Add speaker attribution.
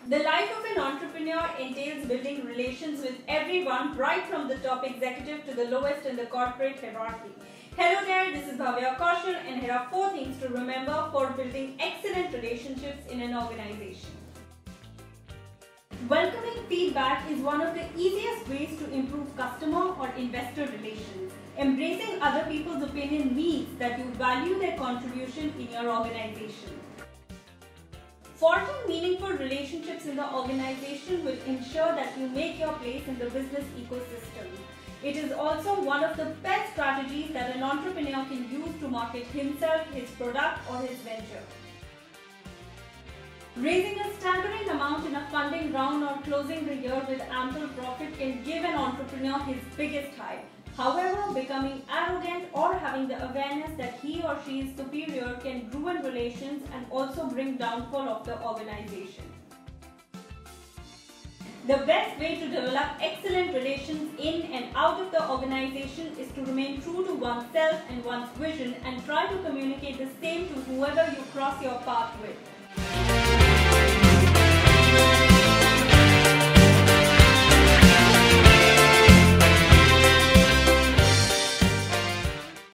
Speaker 1: The life of an entrepreneur entails building relations with everyone, right from the top executive to the lowest in the corporate hierarchy. Hello there, this is Bhavya Kaushal, and here are 4 things to remember for building excellent relationships in an organization. Welcoming feedback is one of the easiest ways to improve customer or investor relations. Embracing other people's opinion means that you value their contribution in your organization. Forging meaningful relationships in the organization will ensure that you make your place in the business ecosystem. It is also one of the best strategies that an entrepreneur can use to market himself, his product, or his venture. Raising a staggering amount in a funding round or closing the year with ample profit can give an entrepreneur his biggest high. However, becoming arrogant or having the awareness that he or she is superior can ruin relations and also bring downfall of the organization. The best way to develop excellent relations in and out of the organization is to remain true to oneself and one's vision and try to communicate the same to whoever you cross your path with.